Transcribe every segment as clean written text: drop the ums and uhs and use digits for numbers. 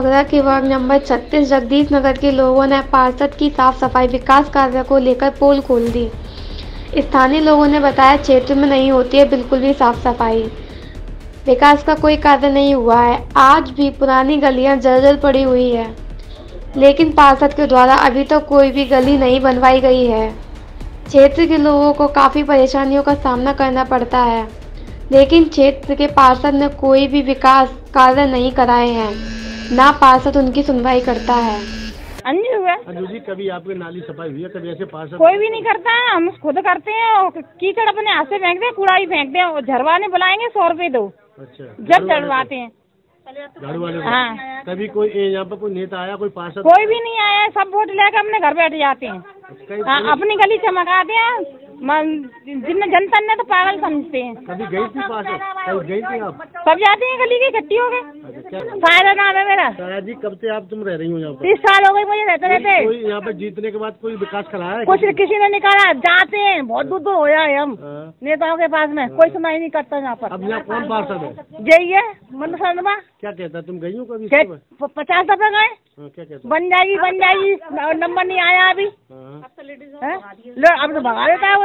मगरा के ward number 36 Jagdish नगर के लोगों ने पार्षद की साफ सफाई विकास कार्य को लेकर पोल खोल दी। स्थानीय लोगों ने बताया क्षेत्र में नहीं होती है बिल्कुल भी साफ सफाई, विकास का कोई कार्य नहीं हुआ है। आज भी पुरानी गलियां जर्जर पड़ी हुई है, लेकिन पार्षद के द्वारा अभी तक कोई भी गली नहीं बनवाई गई है। क्षेत्र के लोगों को काफ़ी परेशानियों का सामना करना पड़ता है, लेकिन क्षेत्र के पार्षद ने कोई भी विकास कार्य नहीं कराए हैं, ना पार्षद उनकी सुनवाई करता है। अंजू जी, कभी आपकी नाली सफाई हुई है? कभी ऐसे पार्षद? कोई भी नहीं करता है, हम खुद करते हैं। और कीचड़ अपने हाथ से फेंक दे, कूड़ा ही फेंक दे। झरवाने बुलाएंगे 100 रुपए दो। अच्छा, जब चढ़वाते हैं झाड़ू वाले। हाँ। कभी कोई यहाँ पर कोई नेता आया, कोई पार्षद? कोई भी नहीं आया, सब वोट लेकर अपने घर बैठ जाते हैं। अपनी गली चमकाते हैं। जिन जनता ने तो पागल समझते हैं। कभी गई थी पार्षद? कभी गई थी आप? सब जाते हैं गली की इकट्ठी हो गए। सायरा नाम है मेरा। सायरा जी, कब से आप तुम रह रही हो यहाँ पर? 30 साल हो गई मुझे रहते। कोई यहाँ पर जीतने के बाद कोई विकास कराया है? कुछ किसी ने निकाला, जाते हैं बहुत दूर दूर हो जाए हम नेताओं के पास में। कोई सुनाई नहीं करता यहाँ पर। अब यहाँ कौन पार्षद है? यही है मनसंदमा। क्या कहता है? तुम गई हो कभी? 50 दफा गए। क्या कहता? बन जाएगी, नंबर नहीं आया अभी। लो, अब तो भगा देता है वो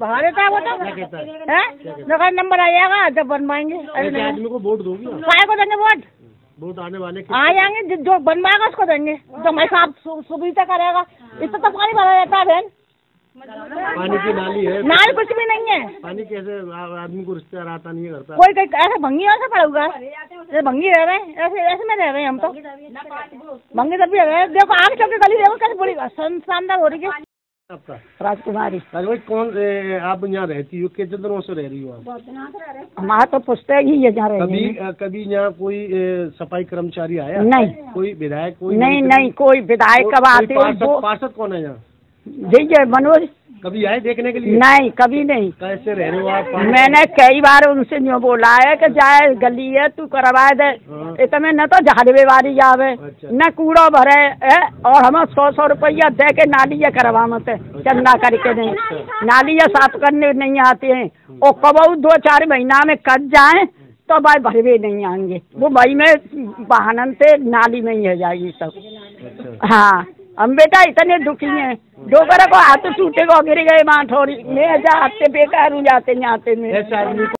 तो नंबर आ जाएगा जब बनवाएंगे। आदमी को वोट दोगी? काय को देंगे वोट आने वाले आ जाएंगे, जो बनवाएगा उसको देंगे। जो हमारे साथ सुविधा करेगा। इतना तो पानी भरा रहता है बहन। पानी की नाली है? नाली कुछ भी नहीं है। पानी कैसे आदमी को रिश्तेदार आता नहीं करता? कोई ऐसे भंगी ऐसे पड़ेगा, जैसे भंगी रह रहे हैं, ऐसे में रह रहे हैं हम तो। भंगी तब भी रह रहे हैं। देखो आगे चल के गली देखो कैसे पूरी शानदार हो रही है। आपका? राजकुमारी। कौन आप यहाँ रहती हो? कितने दिनों से रह रही हो आप? हमारा तो पुस्तक ही है जहाँ रही है। कभी यहाँ कोई सफाई कर्मचारी आया? नहीं। कोई विधायक? कोई नहीं, कोई विधायक कब आते हैं? पार्षद कौन है यहाँ? जय मनोज। कभी आए देखने के लिए? नहीं, कभी नहीं। कैसे रह रहे हो आप? मैंने कई बार उनसे यूँ बोला है कि जाए गली है तू करवा दे। इतने न तो झाड़वे वाली जावे। अच्छा। न कूड़ा भरे है, और हम 100 रुपया दे के नाली करवा मत चंदा करके नहीं। नाली साफ करने नहीं आते हैं, और कब 2-4 महीना में कट जाए तो भाई भरवे नहीं आएंगे। वो भाई में वाहन से नाली में ही है जाएगी सब। हाँ, हम बेटा इतने दुखी हैं। डोकर को हाथ टूटे को गिर गए वहाँ थोड़ी में जाते बेकार जाते में।